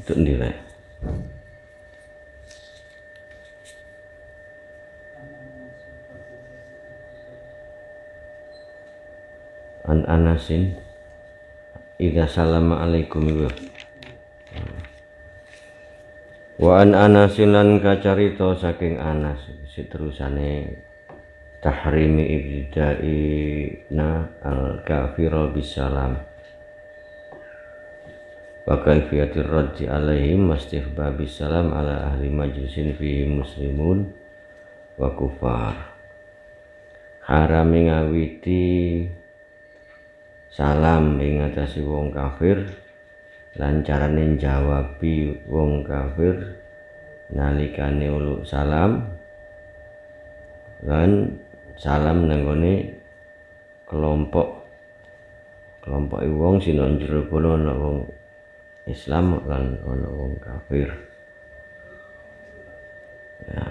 Tuk ndi rek? An Anasin idza salama alaikum iku. Wa an Anasin lan kacarita saking Anas terusane tahrimi ibtidaina al-kafira bisalam wa kaifiyatir raddi alaihim mastihbabis salam ala ahli majlisin fi muslimun wa kufar. Haram ngawiti salam ing atase wong kafir lan carane jawabi wong kafir nalikane uluk salam lan salam nenggone kelompok wong sing njero kono ana wong Islam lan ana wong kafir. Ya.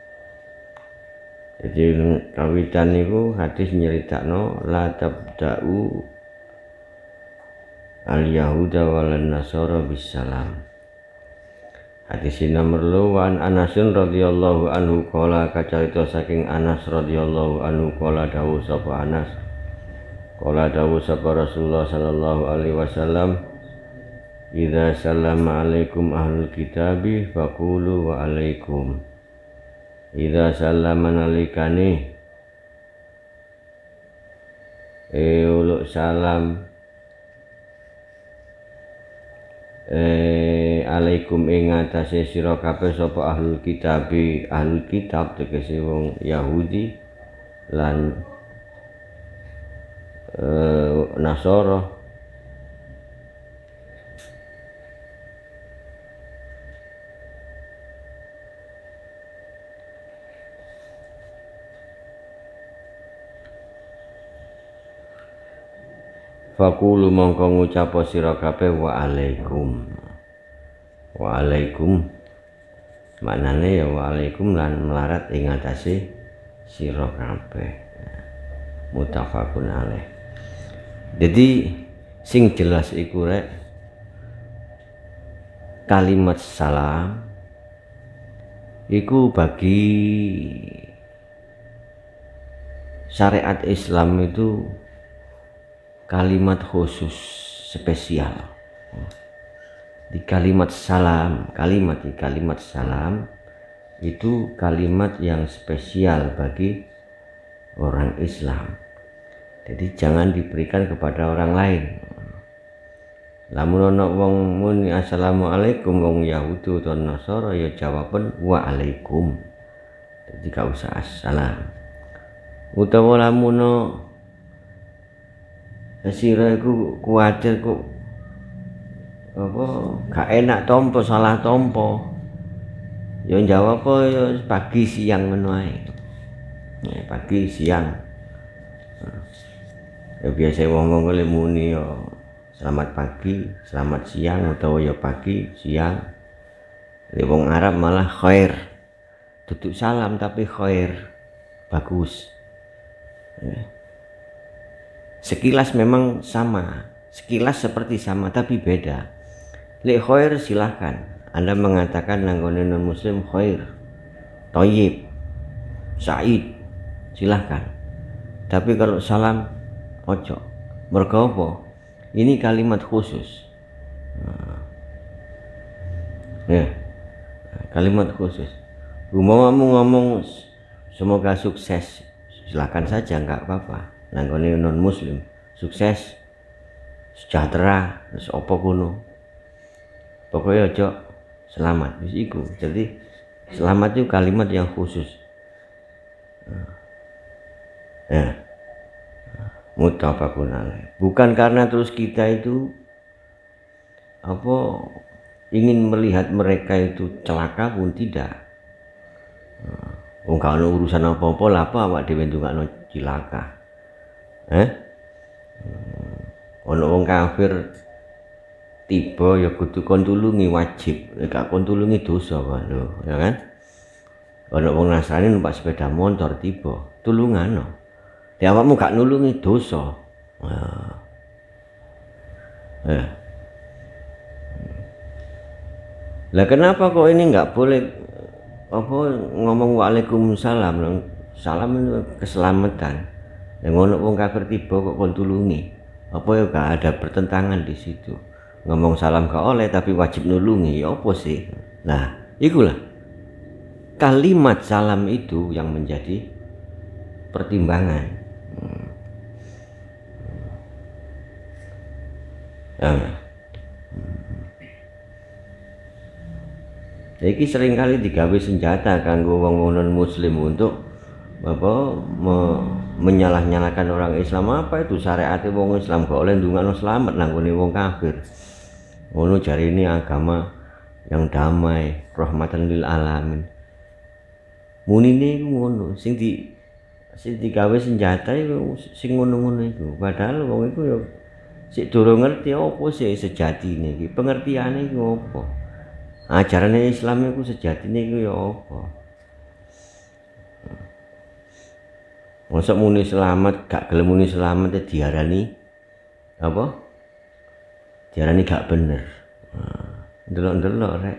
Jadi kawitan niku hadis nyeritakno la tabda'u al-yahuda wal nasara bisalam. Hadis nomor luwan Anasun radhiyallahu anhu qala kacarita saking Anas radhiyallahu anhu qala dawuh sapa Anas qala dawuh sapa Rasulullah sallallahu alaihi wasallam idza sallama alaikum ahlul kitabi faqulu wa alaikum idza sallama nalikane uluk salam alaikum ing atase sira kabeh sapa ahlul kitabi, ahlul kitab tegese wong Yahudi lan Nasara. Fakulu mongko ngucapa sira kabeh wa alaikum. Wa alaikum maknane ya wa alaikum lan melarat ing atase sira kabeh. Muttafaqun alaih. Jadi sing jelas iku rek kalimat salam iku bagi syariat Islam itu kalimat khusus spesial. Di kalimat salam, kalimat salam itu kalimat yang spesial bagi orang Islam. Jadi jangan diberikan kepada orang lain. Lamun ana wong muni assalamualaikum wong Yahudi atau Nasara ya jawaban wa alaikum. Jadi gak usah assalam. Utawa lamun sira iku kuwatir kok apa gak enak tompo salah tompo ya jawab apa ya pagi siang ngono ae. Pagi siang ya biasa wong-wong kale muni ya selamat pagi selamat siang utawa ya pagi siang. Wong Arab malah khair duduk salam tapi khair bagus. Sekilas memang sama, sekilas seperti sama tapi beda. Lek khair silahkan Anda mengatakan nanggone non muslim khair, thayyib, sa'id, silahkan. Tapi kalau salam ojo. Mergo apa? Ini kalimat khusus. Kalimat khusus. Umpamamu ngomong semoga sukses, silahkan saja nggak apa-apa. Nanggone non muslim sukses sejahtera terus apa kuno pokoknya aja selamat wis iku. Jadi selamat itu kalimat yang khusus. Muttafaqun alaih. Bukan karena terus kita itu apa ingin melihat mereka itu celaka pun tidak. Wong gak ono urusan apa-apa lah apa awak dhewe ndongakno cilaka. Ono wong kafir tiba ya kudu kon tulungi wajib, gak kon tulungi dosa kan lho, ya kan? Ono wong Nasrani numpak sepeda motor tiba, tulungano. Di awakmu gak nulungi dosa. Lah kenapa kok ini nggak boleh apa ngomong waalaikumsalam? Salam itu keselamatan. Yang ngono wong kafir tiba kok kon tulungi. Apa ya gak ada pertentangan di situ. Ngomong salam gak oleh tapi wajib nulungi. Ya apa sih? Nah, ikulah kalimat salam itu yang menjadi pertimbangan. Iki seringkali digawe senjata kanggo wong non muslim untuk menyalah-nyalahkan orang Islam. Apa itu syariate wong Islam gak oleh ndongakno selamat nanggone wong kafir. Ngono jare ini agama yang damai, rahmatan lil alamin. Munine iku ngono, sing digawe senjata iku sing ngono-ngono iku. Padahal wong iku ya sik durung ngerti apa sih sejatine iki. Pengertiane iku apa? Ajaran Islam itu sejatine iku ya apa? Mosok muni selamat gak gelem muni selamat diarani apa? Diarani gak bener. Ndelok-ndelok rek.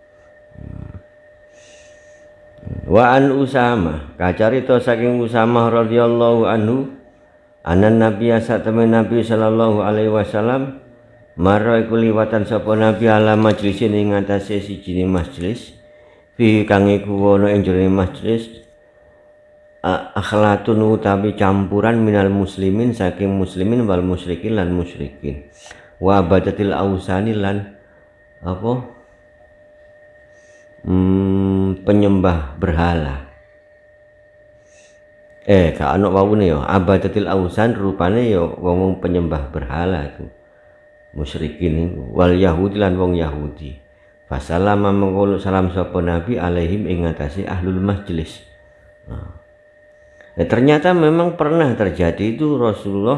Wa an Usamah, kacarita saking Usamah radhiyallahu anhu, anan Nabi Nabi sallallahu alaihi wasallam mara iku liwatan sapa Nabi ala majlisin ing atase siji majelis fi kang iku ana ing jero majelis akhlatun utawi campuran minal muslimin saking muslimin wal musyrikin lan musyrikin wa abadatil ausani lan apa penyembah berhala. Gak ana wawune ya abadatil ausan rupane ya wong penyembah berhala itu musyrikin itu wal yahudi lan wong Yahudi. Fasalama mengko salam sapa Nabi alaihim ing atase ahlul majlis. Ternyata memang pernah terjadi itu Rasulullah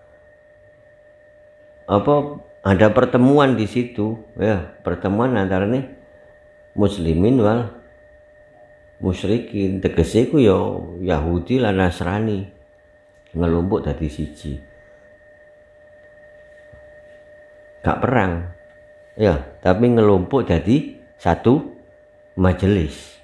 ada pertemuan di situ ya, pertemuan antara nih muslimin wal musyrikin, tegese ku ya Yahudi lan Nasrani ngelumpuk dadi siji. Gak perang ya, tapi ngelumpuk dadi satu majelis.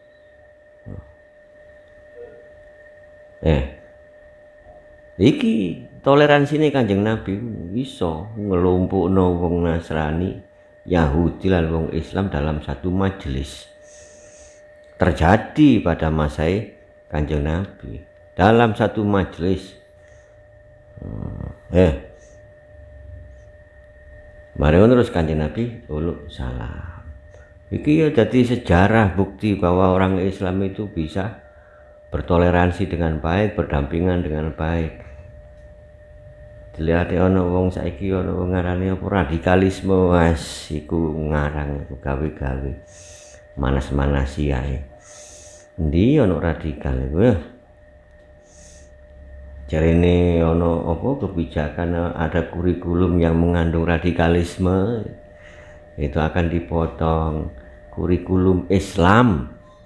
Iki toleransi ini Kanjeng Nabi iso ngelumpukno wong Nasrani, Yahudi lan wong Islam dalam satu majelis. Terjadi pada masa Kanjeng Nabi dalam satu majelis. Mari terus Kanjeng Nabi uluk salam. Iki ya jadi sejarah bukti bahwa orang Islam itu bisa bertoleransi dengan baik, berdampingan dengan baik. Dilihat ono wong saiki ono wong ngarani apa radikalisme, wis iku ngarang iku gawe-gawe. Manas-manasi ae. Endi ono radikal iku ya? Jarene ono apa kebijakan ada kurikulum yang mengandung radikalisme itu akan dipotong. Kurikulum Islam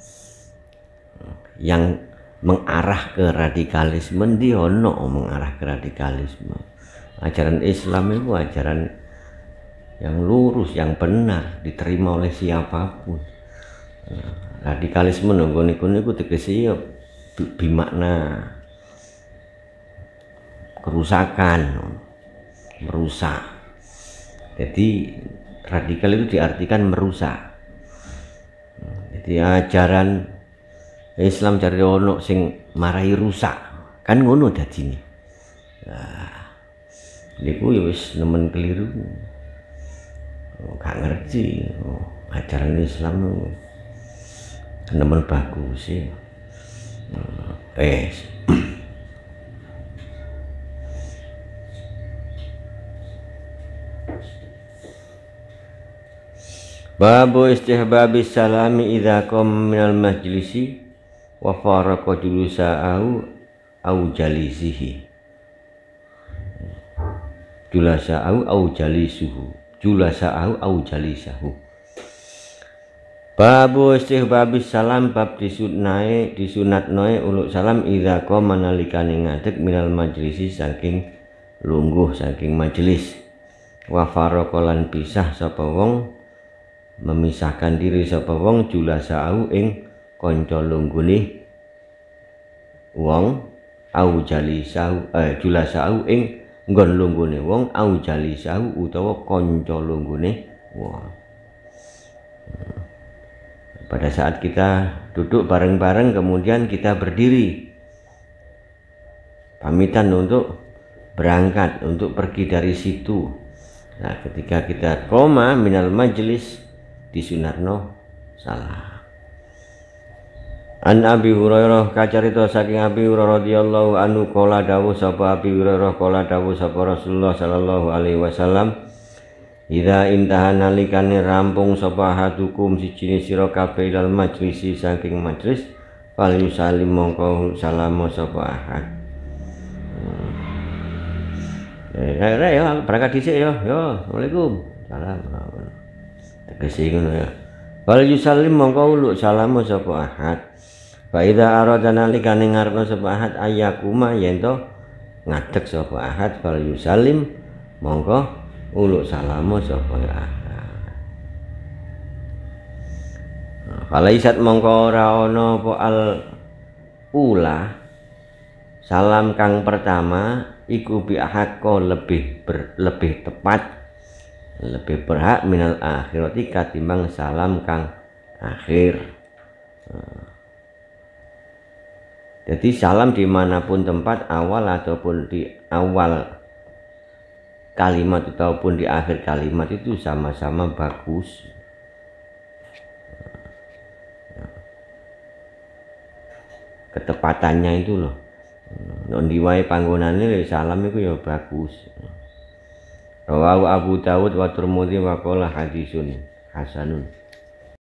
yang mengarah ke radikalisme ndi ono mengarah ke radikalisme. Ajaran Islam itu ajaran yang lurus, yang benar, diterima oleh siapapun. Radikalisme nunggu niku tegese ya bimakna kerusakan, merusak. Jadi radikal itu diartikan merusak. Jadi ajaran Islam cari ono sing marahi rusak, kan ngono dadine. Nah, niku ya wis nemen keliru. Gak ngerti ajaran Islam nemen bagus sih. Babu istihbabis salami idza qam minal majlisi wa faraqa julusa'ahu au jalisihi. Julasa'ahu au jalisuhu. Julasa'ahu au jalisahu. Babu istihbabis salam bab disunatnoe uluk salam idza qama nalikane ngadeg minal majlisi saking lungguh saking majelis. Wa faraqa lan pisah sapa wong memisahkan diri sapa wong julasau ing kanca lunggune wong au jalisau julasau ing nggon lunggune wong au jalisau utawa kanca lunggune wong. Pada saat kita duduk bareng-bareng kemudian kita berdiri pamitan untuk berangkat, untuk pergi dari situ. Nah, ketika kita koma minal majlis disunarno salam. An Abi Hurairah kacarita saking Abi Hurairah radhiyallahu anhu qala dawuh sapa Abi Hurairah qala dawuh sapa Rasulullah sallallahu alaihi wasallam idza intaha nalikane rampung sapa hadukum siji sira kabeh dal majlisi saking majlis fal yusallim mongko salam sapa ahad. Ya berangkat dhisik ya. Yo, Asalamualaikum. Salam. Tegese ngono ya. Fal yusallim mongko uluk salam sapa ahad. Fa idza arada nalikane ngarepno sapa ahad ayakuma yen to ngadeg sapa ahad fal yusallim mongko uluk salam sapa ahad. Falaisat mongko ora ana apa al ula salam kang pertama iku bi ahaqqa lebih tepat lebih berhak minal akhirati katimbang salam kang akhir. Jadi salam dimanapun tempat awal ataupun di awal kalimat ataupun di akhir kalimat itu sama-sama bagus. Ketepatannya itu loh. Nek diwae panggonane salam iku ya bagus. Rawahu Abu Dawud wa Tirmidzi wa qala hadisun hasanun.